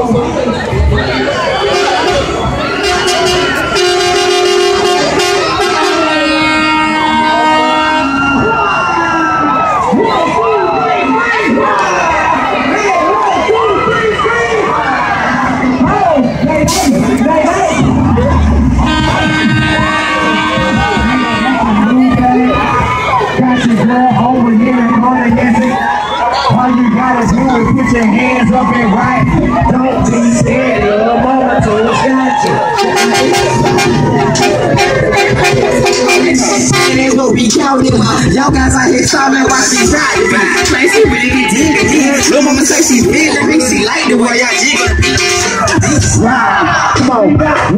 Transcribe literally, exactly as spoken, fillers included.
Put your hands up and right. Don't be scared, little mama told got you. And it will be counted. Y'all guys out here starving while she riding. Man, she really did it. Little mama say she feeling me. She like the way I jiggle. Wow, come on.